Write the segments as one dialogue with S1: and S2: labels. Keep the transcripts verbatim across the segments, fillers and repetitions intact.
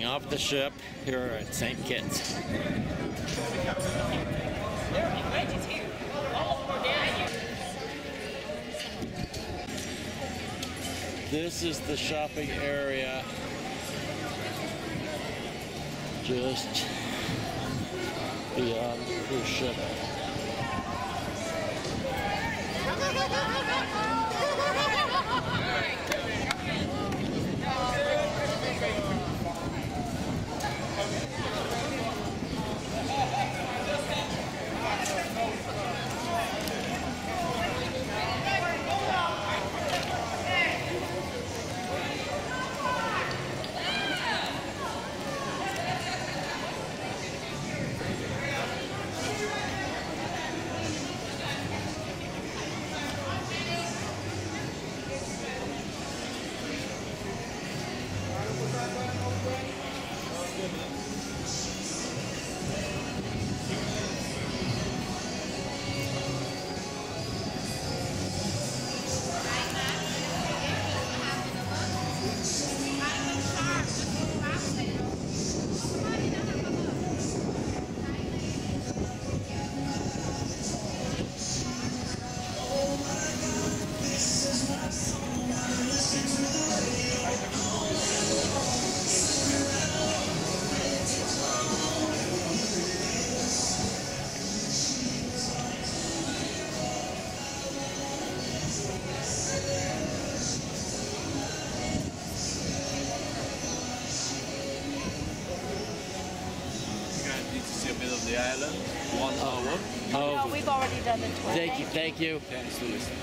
S1: off the ship here at Saint Kitts. This is the shopping area just beyond the cruise ship.
S2: The island, one hour.
S1: Oh,
S3: no, we've already done the tour.
S1: Thank you, thank you.
S2: Thanks to listen.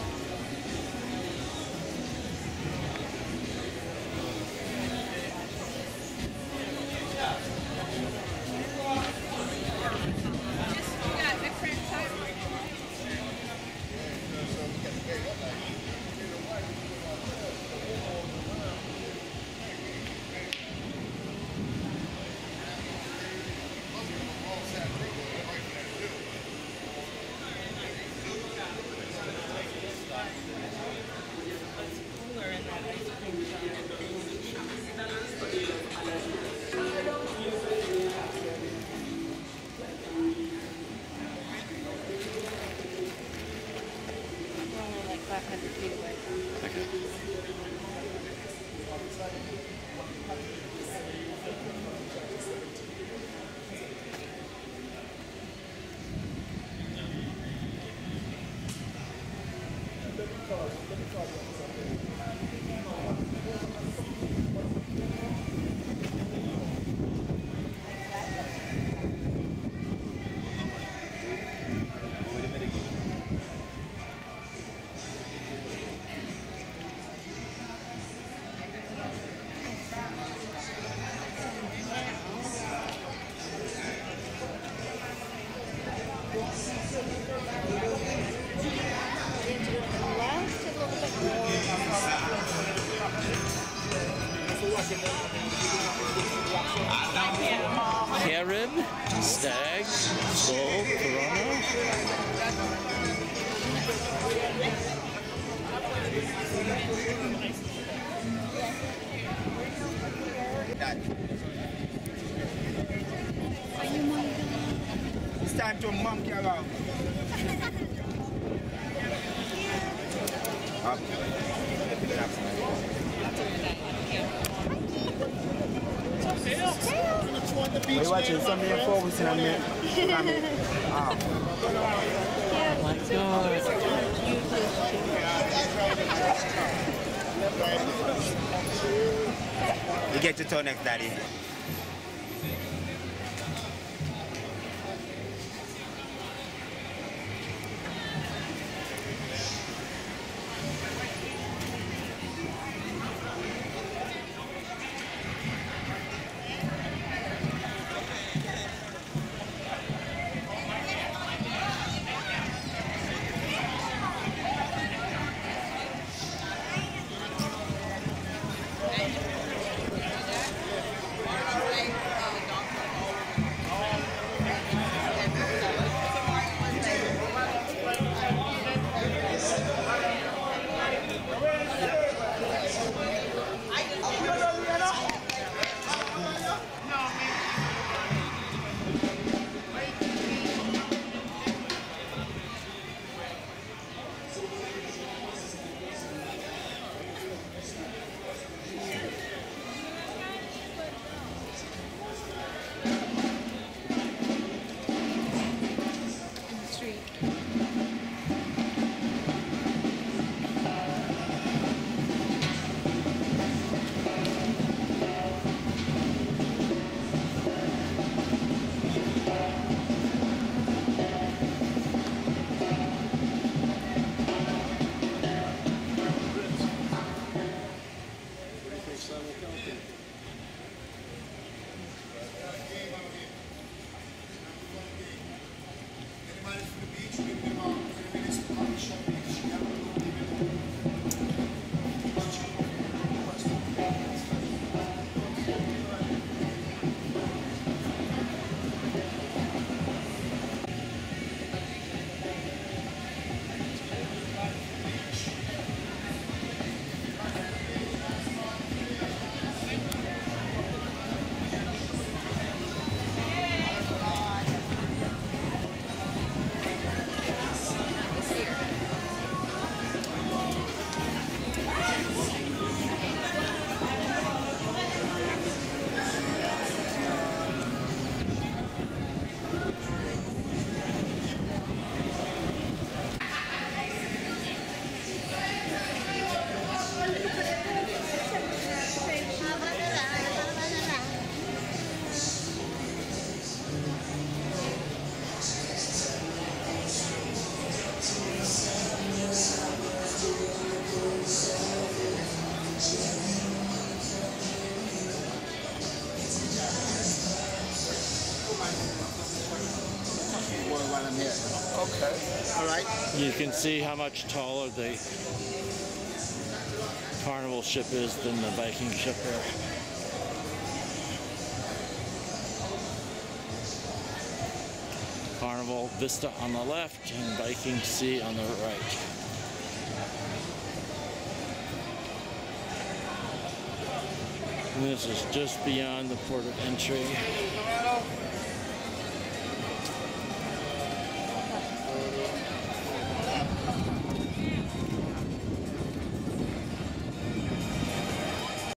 S1: Carib, stag, sole, piranha.
S4: It's time to monkey around. Up. Are you watching something you're focusing on me? Oh
S1: My God.
S4: You get your toe next, Daddy. Okay. All right.
S1: You can see how much taller the Carnival ship is than the Viking ship here. Carnival Vista on the left and Viking Sea on the right. And this is just beyond the port of entry.